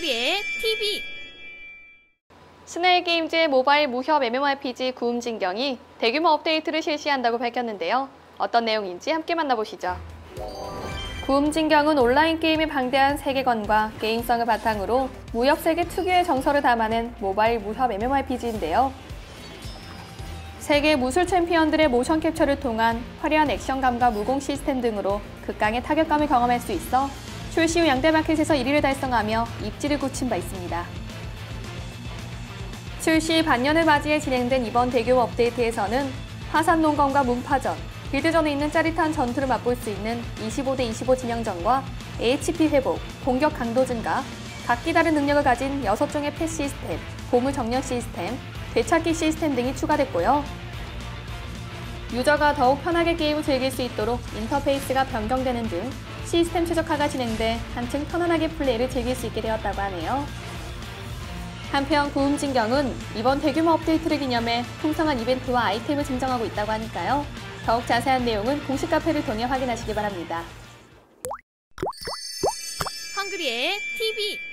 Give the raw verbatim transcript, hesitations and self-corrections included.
헝그리의 티비. 스네일 게임즈의 모바일 무협 엠엠오알피지 구음진경이 대규모 업데이트를 실시한다고 밝혔는데요. 어떤 내용인지 함께 만나보시죠. 구음진경은 온라인 게임의 방대한 세계관과 게임성을 바탕으로 무협 세계 특유의 정서를 담아낸 모바일 무협 엠엠오알피지인데요. 세계 무술 챔피언들의 모션 캡처를 통한 화려한 액션감과 무공 시스템 등으로 극강의 타격감을 경험할 수 있어 출시 후 양대 마켓에서 일 위를 달성하며 입지를 굳힌 바 있습니다. 출시 반년을 맞이해 진행된 이번 대규모 업데이트에서는 화산 농건과 문파전, 빌드전에 있는 짜릿한 전투를 맛볼 수 있는 이십오 대 이십오 진영전과 에이치피 회복, 공격 강도 증가, 각기 다른 능력을 가진 여섯 종의 펫 시스템, 보물 정렬 시스템, 되찾기 시스템 등이 추가됐고요. 유저가 더욱 편하게 게임을 즐길 수 있도록 인터페이스가 변경되는 등 시스템 최적화가 진행돼 한층 편안하게 플레이를 즐길 수 있게 되었다고 하네요. 한편 구음진경은 이번 대규모 업데이트를 기념해 풍성한 이벤트와 아이템을 증정하고 있다고 하니까요. 더욱 자세한 내용은 공식 카페를 통해 확인하시기 바랍니다. 헝그리의 티비.